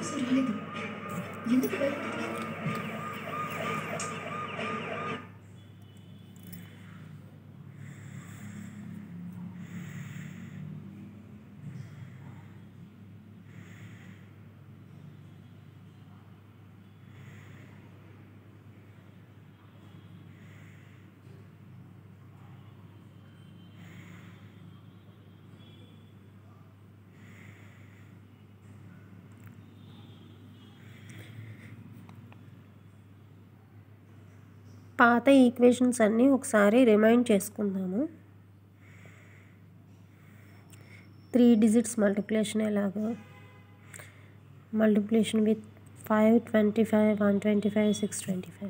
కోసం రాలేదు. ఎందుకు భయపడుతున్నావు? పాత ఈక్వేషన్స్ అన్నీ ఒకసారి రిమైండ్ చేసుకుందాము. 3 డిజిట్స్ మల్టిప్లికేషన్ ఎలాగో, మల్టిప్లికేషన్ విత్ 5, 25, 125, 625.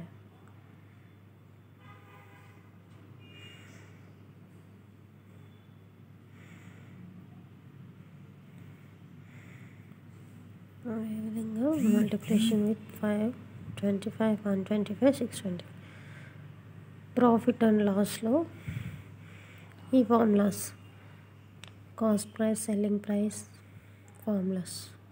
అదేవిధంగా మల్టిప్లికేషన్ విత్ 5, 25, 125, 625. ప్రాఫిట్ అండ్ లాస్లో ఈ formulas, cost price, selling price formulas.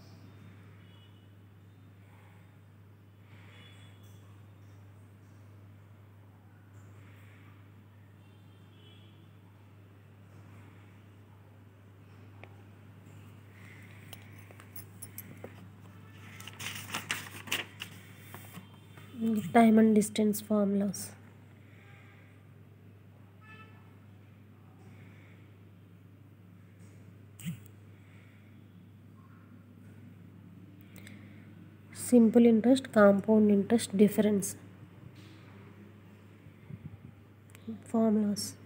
Time and distance formulas. Simple interest, compound interest difference formulas.